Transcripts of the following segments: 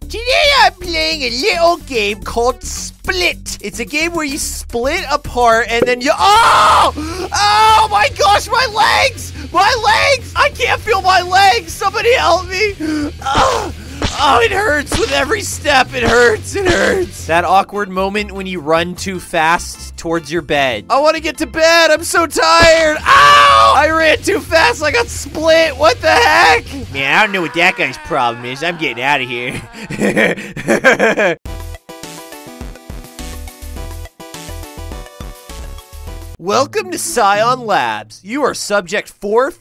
Today I'm playing a little game called Split. It's a game where you split apart and then you... Oh my gosh, my legs! My legs! I can't feel my legs! Somebody help me! Oh, it hurts with every step. It hurts. It hurts. That awkward moment when you run too fast towards your bed. I want to get to bed. I'm so tired. Ow! I ran too fast. I got split. What the heck? Man, I don't know what that guy's problem is. I'm getting out of here. Welcome to Scion Labs. You are subject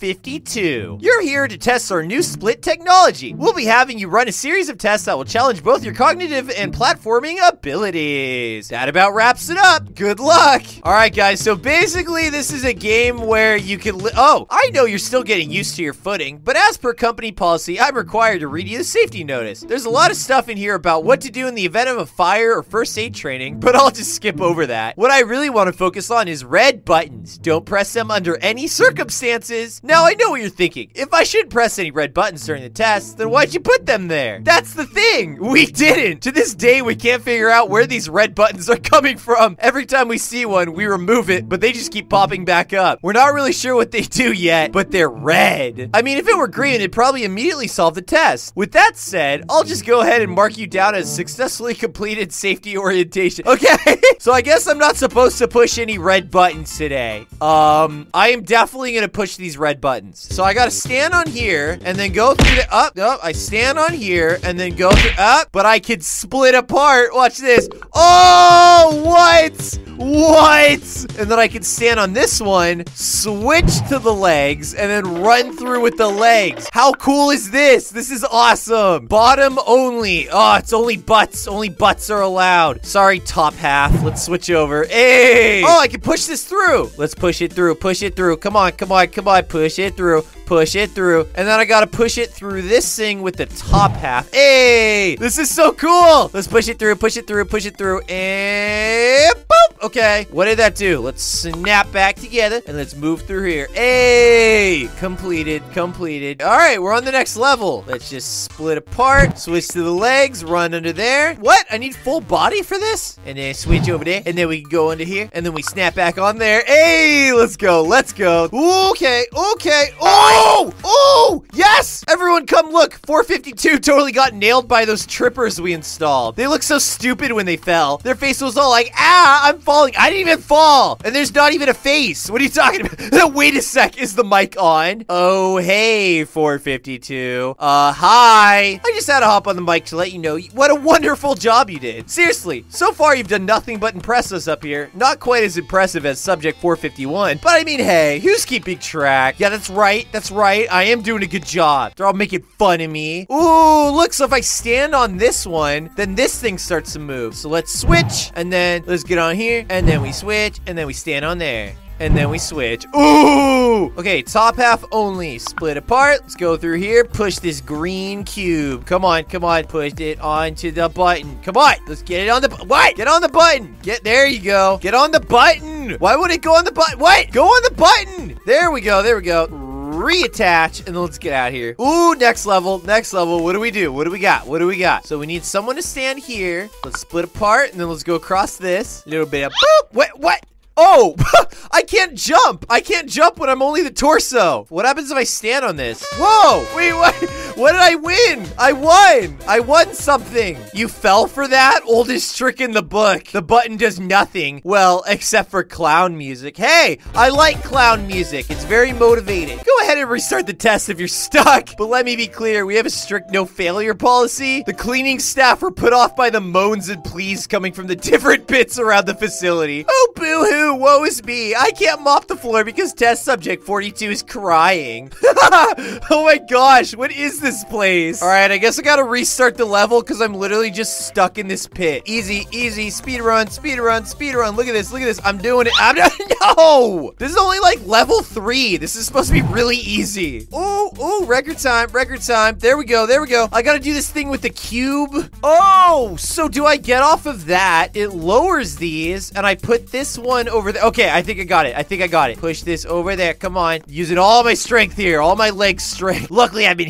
452. You're here to test our new split technology. We'll be having you run a series of tests that will challenge both your cognitive and platforming abilities. That about wraps it up. Good luck. All right, guys. So basically, this is a game where you can... I know you're still getting used to your footing, but as per company policy, I'm required to read you the safety notice. There's a lot of stuff in here about what to do in the event of a fire or first aid training, but I'll just skip over that. What I really want to focus on is red buttons. Don't press them under any circumstances. Now, I know what you're thinking. If I shouldn't press any red buttons during the test, then why'd you put them there? That's the thing. We didn't. To this day, we can't figure out where these red buttons are coming from. Every time we see one, we remove it, but they just keep popping back up. We're not really sure what they do yet, but they're red. I mean, if it were green, it'd probably immediately solve the test. With that said, I'll just go ahead and mark you down as successfully completed safety orientation. Okay, so I guess I'm not supposed to push any red buttons today. I am definitely gonna push these red buttons. So I gotta stand on here and then go through the I stand on here and then go through but I can split apart. Watch this. Oh, what? And then I can stand on this one, switch to the legs, and then run through with the legs. How cool is this? This is awesome. Bottom only. Oh, it's only butts. Only butts are allowed. Sorry, top half. Let's switch over. Hey! Oh, I can push this through. Let's push it through. Push it through. Come on, come on, come on. Push it through. Push it through. And then I gotta push it through this thing with the top half. Hey! This is so cool. Let's push it through, push it through, push it through, and boop! Okay, what did that do? Let's snap back together, and let's move through here. Hey! Completed, completed. All right, we're on the next level. Let's just split apart, switch to the legs, run under there. What? I need full body for this? And then switch over there, and then we can go under here, and then we snap back on there. Hey! Let's go, let's go. Okay, okay. Oh, yes! Everyone come look. 452 totally got nailed by those trippers we installed. They look so stupid when they fell. Their face was all like, I'm falling. I didn't even fall. And there's not even a face. What are you talking about? Wait a sec. Is the mic on? Oh, hey, 452. Hi. I just had to hop on the mic to let you know what a wonderful job you did. Seriously, so far you've done nothing but impress us up here. Not quite as impressive as subject 451. But I mean, hey, who's keeping track? Yeah, that's right. That's right. I am doing a good job. They're all making fun of me. Ooh, look. So if I stand on this one, then this thing starts to move. So let's switch. And then let's get on here. And then we switch. And then we stand on there. And then we switch. Ooh! Okay, top half only. Split apart. Let's go through here. Push this green cube. Come on, come on. Push it onto the button. Come on. Let's get it on the... What? Get on the button. There you go. Get on the button. Why would it go on the button? What? Go on the button. There we go. There we go. Reattach, and then let's get out of here. Ooh, next level, next level. What do we do? What do we got? What do we got? So we need someone to stand here. Let's split apart, and then let's go across this. A little bit of boop. What? Oh, I can't jump. I can't jump when I'm only the torso. What happens if I stand on this? Whoa, wait, what? What did I win? I won. I won something. You fell for that? Oldest trick in the book. The button does nothing. Well, except for clown music. Hey, I like clown music. It's very motivating. Go ahead and restart the test if you're stuck. But let me be clear. We have a strict no failure policy. The cleaning staff were put off by the moans and pleas coming from the different bits around the facility. Oh, boo-hoo. Woe is me. I can't mop the floor because test subject 42 is crying. Oh my gosh, what is this place? All right, I guess I gotta restart the level because I'm literally just stuck in this pit. Easy, easy, speed run, speed run, speed run. Look at this, look at this. I'm doing it. No! This is only like level 3. This is supposed to be really easy. Oh, record time, record time. There we go, there we go. I gotta do this thing with the cube. Oh, so do I get off of that? It lowers these, and I put this one over there. Okay, I think I got it. I think I got it. Push this over there. Come on. Using all my strength here. All my leg strength. Luckily, I've been hitting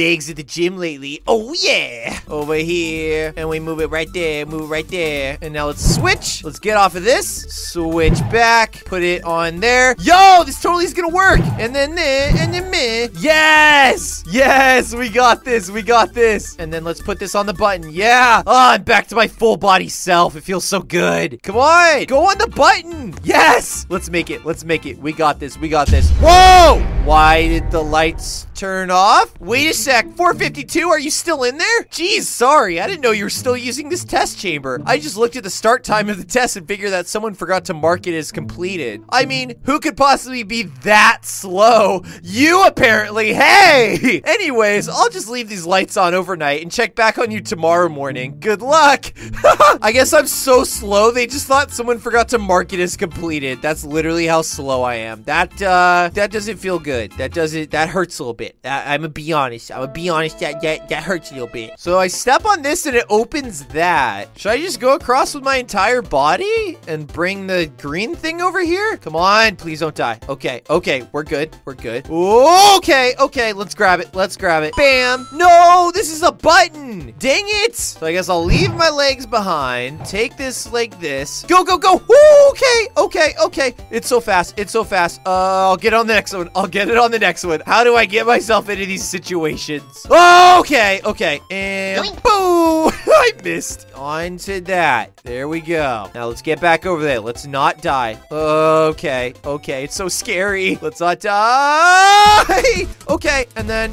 legs at the gym lately. Oh, yeah. Over here. And we move it right there. Move it right there. And now let's switch. Let's get off of this. Switch back. Put it on there. Yo, this totally is gonna work. And then there. And then meh. Yes. Yes, we got this. We got this. And then let's put this on the button. Yeah. Oh, I'm back to my full body self. It feels so good. Come on. Go on the button. Yes. Let's make it. Let's make it. We got this. We got this. Whoa. Why did the lights turn off? Wait a sec. 452, are you still in there? Jeez, sorry. I didn't know you were still using this test chamber. I just looked at the start time of the test and figured that someone forgot to mark it as completed. I mean, who could possibly be that slow? You apparently. Hey! Anyways, I'll just leave these lights on overnight and check back on you tomorrow morning. Good luck. I guess I'm so slow, they just thought someone forgot to mark it as completed. That's literally how slow I am. That doesn't feel good. That hurts a little bit. I'm gonna be honest. That hurts a little bit. So I step on this and it opens that. Should I just go across with my entire body and bring the green thing over here? Come on, please don't die. Okay, we're good. We're good. Okay, let's grab it. Let's grab it. Bam. No, this is a button. Dang it. So I guess I'll leave my legs behind. Take this like this. Go. Woo, okay. It's so fast. It's so fast. I'll get on the next one. I'll get it on the next one. How do I get myself into these situations? Okay. And boom. I missed. Onto that. There we go. Now let's get back over there. Let's not die. Okay. It's so scary. Let's not die. Okay. And then.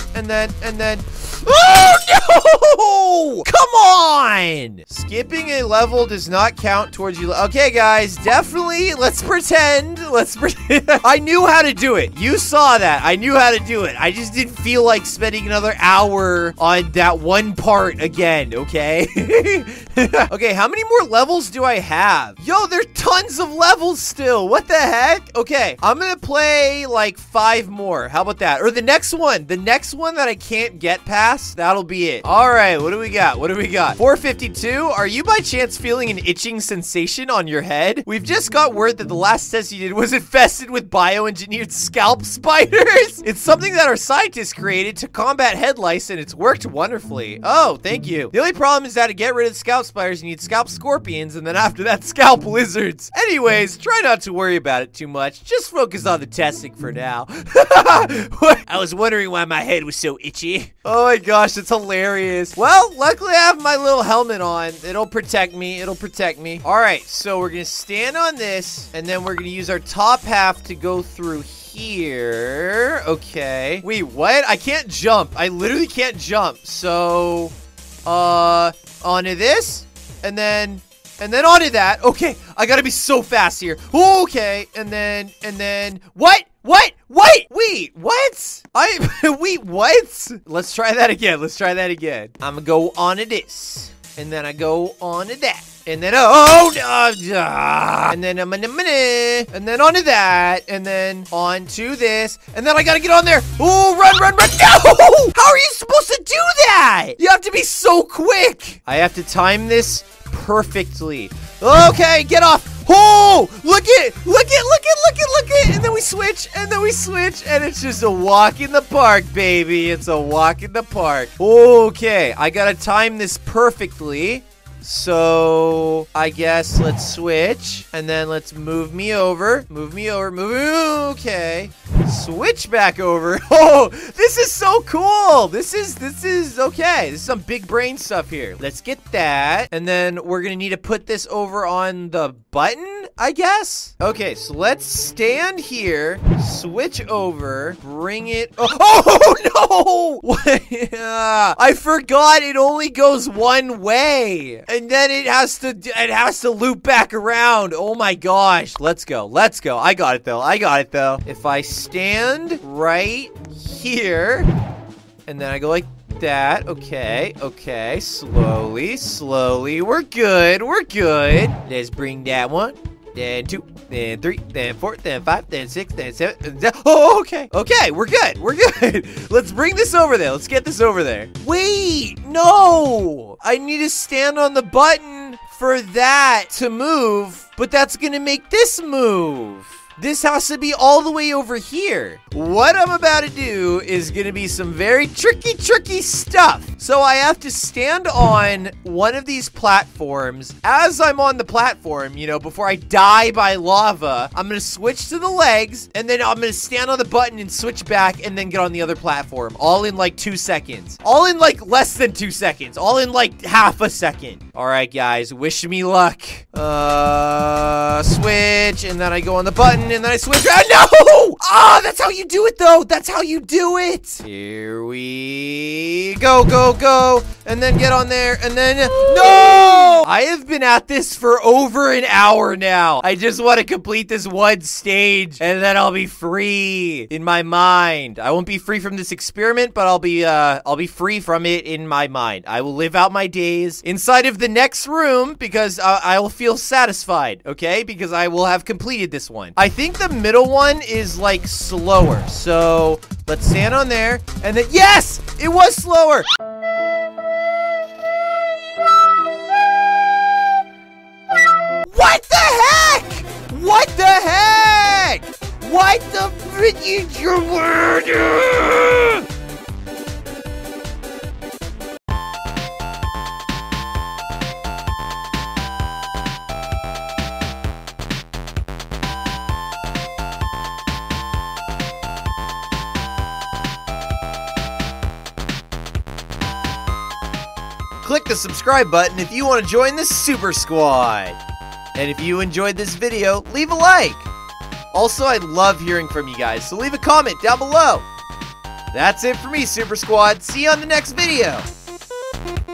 Oh, no! Come on! Skipping a level does not count towards you. Okay, guys, definitely, let's pretend. I knew how to do it. You saw that. I knew how to do it. I just didn't feel like spending another hour on that one part again, okay? Okay, how many more levels do I have? Yo, there's tons of levels still. What the heck? Okay, I'm gonna play like 5 more. How about that? Or the next one. The next one that I can't get past, that'll be it. All right, what do we got? 452, are you by chance feeling an itching sensation on your head? We've just got word that the last test you did was infested with bioengineered scalp spiders. It's something that our scientists created to combat head lice, and it's worked wonderfully. Oh, thank you. The only problem is that to get rid of scalp spiders, you need scalp scorpions, and then after that, scalp lizards. Anyways, try not to worry about it too much. Just focus on the testing for now. I was wondering why my head was so itchy. Oh my gosh, it's hilarious. Well, luckily I have my little helmet on. It'll protect me. All right, so we're gonna stand on this, and then we're gonna use our top half to go through here. Okay. Wait, what? I can't jump. I literally can't jump. So, onto this, and then onto that. Okay, I gotta be so fast here. Okay, and then, what? Wait, what? Wait, what? Let's try that again. I'm gonna go onto this, and then I go onto that, and then, and then and then onto that, and then onto this, and then I gotta get on there. Oh, run. No! How are you supposed to do that? You have to be so quick. I have to time this perfectly. Okay, get off. Oh, look it. And then we switch, and it's just a walk in the park, baby. It's a walk in the park. Okay, I gotta time this perfectly. So, I guess let's switch, and then let's move me over. Okay. Switch back over. Oh, this is so cool. This is okay. This is some big brain stuff here. Let's get that, and then we're gonna need to put this over on the button, I guess. Okay, so let's stand here, switch over, bring it. Oh no! What? I forgot it only goes one way. And then it has to loop back around. Oh my gosh. Let's go. I got it though. If I stand right here, and then I go like that. Okay. Slowly. We're good. Let's bring that one. Then 2, then 3, then 4, then 5, then 6, then 7, then oh, okay. Okay, we're good. Let's bring this over there. Let's get this over there. Wait, no. I need to stand on the button for that to move, but that's gonna make this move. This has to be all the way over here. What I'm about to do is gonna be some very tricky stuff. So I have to stand on one of these platforms. As I'm on the platform, you know, before I die by lava, I'm gonna switch to the legs, and then I'm gonna stand on the button and switch back, and then get on the other platform. All in like 2 seconds. All in like less than 2 seconds. All in like half a second. All right, guys, wish me luck. Switch, and then I go on the button, and then I switch. No! Ah, that's how you do it, though. That's how you do it. Here we go, and then get on there, and then no! I have been at this for over an hour now. I just want to complete this one stage, and then I'll be free in my mind. I won't be free from this experiment, but I'll be free from it in my mind. I will live out my days inside of the next room because I will feel satisfied, okay? Because I will have completed this one. I think the middle one is like slower. So let's stand on there and then, yes, it was slower. What the heck? What the heck? What the freaking word? Click the subscribe button if you want to join the Super Squad. And if you enjoyed this video, leave a like. Also, I love hearing from you guys, so leave a comment down below. That's it for me, Super Squad. See you on the next video.